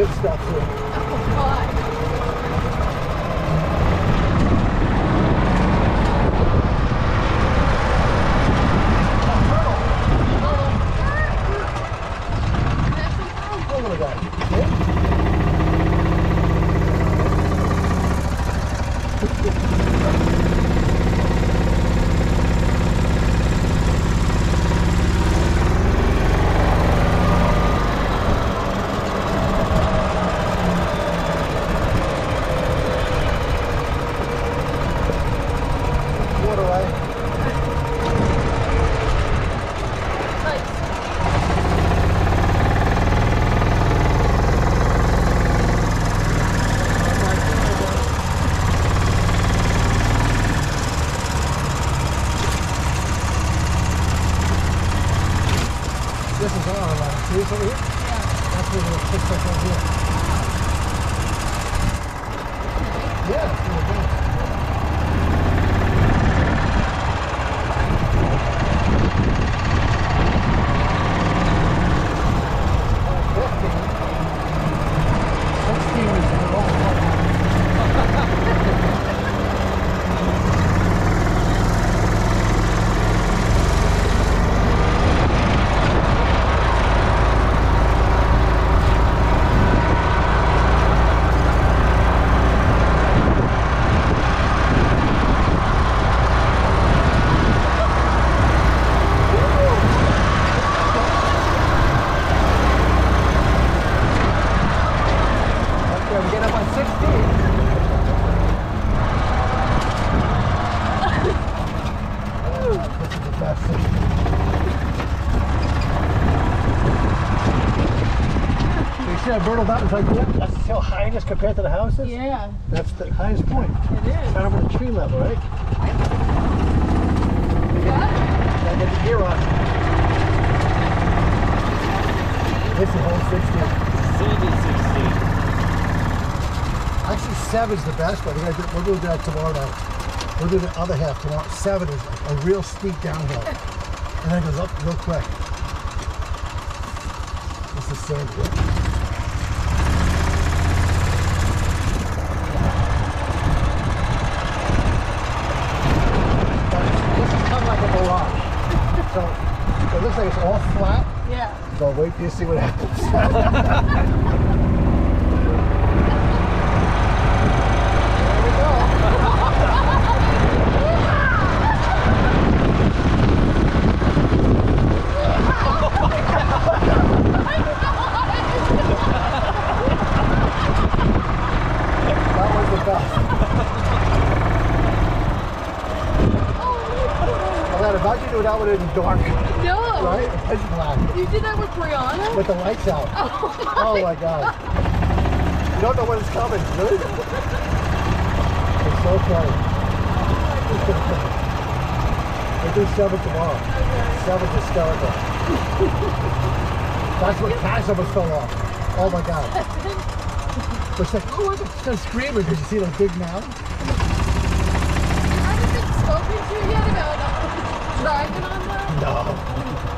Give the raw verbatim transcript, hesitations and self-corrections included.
good stuff too. Oh, God. Look at that. See? This is our line. See this over here? Yeah. That's where the fix up over here. Yeah, it's really nice. fifteen. sixteen is the wrong one. Get up on sixteen. This is the best thing. So you see how Bertle that was like that? That's still highest compared to the houses? Yeah. That's the highest point. It is. Kind of over the tree level, right? Got it. Gotta get the gear on. This is hole sixteen. Seven sixteen. Actually, seven's the best, but we're gonna do, we'll do that tomorrow night. We'll do the other half tomorrow. Seven is a, a real steep downhill, and then it goes up real quick. This is so good. This is kind of like a mirage. So it looks like it's all flat. Yeah. So wait till you see what happens. Imagine doing that with it in dark. No. Right? It's black. You did that with Brianna? With the lights out. Oh my, oh my God. You don't know when it's coming, really? It's so funny. We'll do seven tomorrow. Okay. Seven's hysterical. That's what Cash almost fell off. Oh my God. But she's like, oh, I'm just screaming because you see that big mountain. I haven't been spoken to yet about driving on that? No.